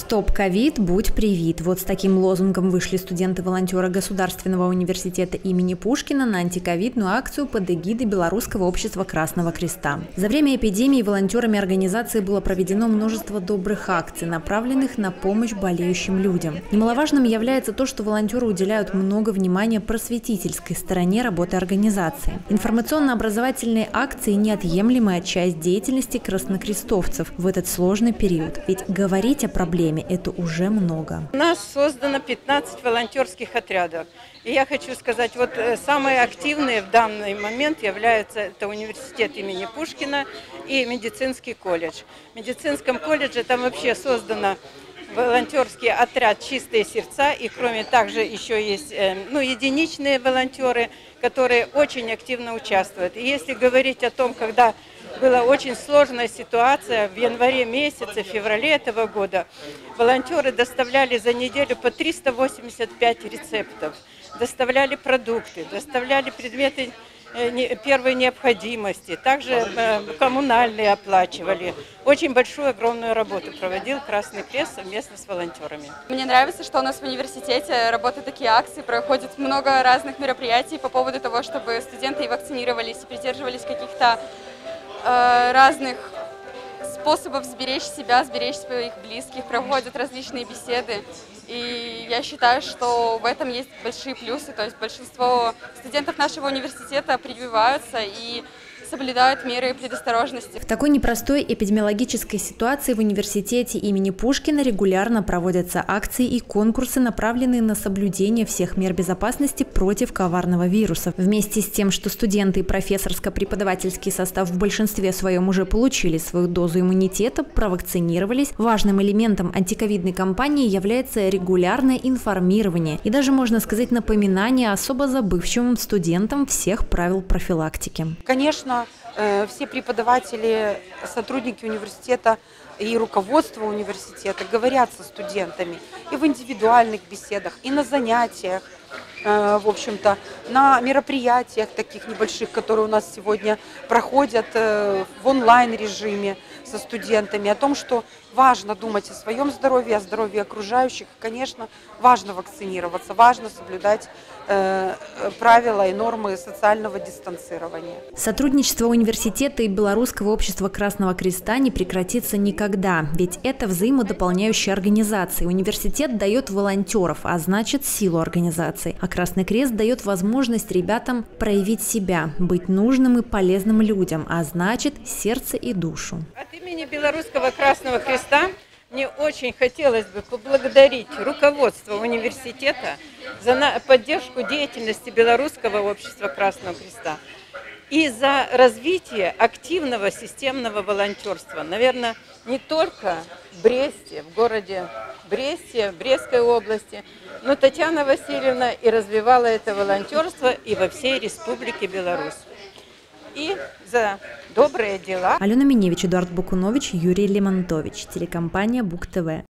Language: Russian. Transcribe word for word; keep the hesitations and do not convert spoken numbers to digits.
«Стоп ковид, будь привит». Вот с таким лозунгом вышли студенты-волонтеры Государственного университета имени Пушкина на антиковидную акцию под эгидой Белорусского общества Красного Креста. За время эпидемии волонтерами организации было проведено множество добрых акций, направленных на помощь болеющим людям. Немаловажным является то, что волонтеры уделяют много внимания просветительской стороне работы организации. Информационно-образовательные акции – неотъемлемая часть деятельности краснокрестовцев в этот сложный период. Ведь говорить о проблеме – это уже много. У нас создано пятнадцать волонтерских отрядов. И я хочу сказать, вот самые активные в данный момент являются это университет имени Пушкина и медицинский колледж. В медицинском колледже там вообще создано волонтерский отряд «Чистые сердца», и кроме также еще есть ну, единичные волонтеры, которые очень активно участвуют. И если говорить о том, когда была очень сложная ситуация в январе месяце, в феврале этого года, волонтеры доставляли за неделю по триста восемьдесят пять рецептов, доставляли продукты, доставляли предметы первой необходимости, также коммунальные оплачивали. Очень большую, огромную работу проводил Красный Крест совместно с волонтерами. Мне нравится, что у нас в университете работают такие акции, проходит много разных мероприятий по поводу того, чтобы студенты и вакцинировались, и придерживались каких-то э, разных способов сберечь себя, сберечь своих близких, проводят различные беседы. И я считаю, что в этом есть большие плюсы, то есть большинство студентов нашего университета прививаются и соблюдают меры предосторожности. В такой непростой эпидемиологической ситуации в университете имени Пушкина регулярно проводятся акции и конкурсы, направленные на соблюдение всех мер безопасности против коварного вируса. Вместе с тем, что студенты и профессорско-преподавательский состав в большинстве своем уже получили свою дозу иммунитета, провакцинировались, важным элементом антиковидной кампании является регулярное информирование и даже, можно сказать, напоминание особо забывчивым студентам всех правил профилактики. Конечно, все преподаватели, сотрудники университета и руководство университета говорят со студентами и в индивидуальных беседах, и на занятиях, в общем-то, на мероприятиях таких небольших, которые у нас сегодня проходят в онлайн-режиме со студентами, о том, что важно думать о своем здоровье, о здоровье окружающих. Конечно, важно вакцинироваться, важно соблюдать э, правила и нормы социального дистанцирования. Сотрудничество университета и Белорусского общества Красного Креста не прекратится никогда, ведь это взаимодополняющие организации. Университет дает волонтеров, а значит силу организации, а Красный Крест дает возможность ребятам проявить себя, быть нужным и полезным людям, а значит сердце и душу. От имени Белорусского Красного Креста мне очень хотелось бы поблагодарить руководство университета за поддержку деятельности Белорусского общества Красного Креста и за развитие активного системного волонтерства. Наверное, не только в Бресте, в городе Бресте, в Брестской области, но Татьяна Васильевна и развивала это волонтерство и во всей Республике Беларусь. И за добрые дела. Алена Миневич, Эдуард Букунович, Юрий Лемонтович. Телекомпания Бук ТВ.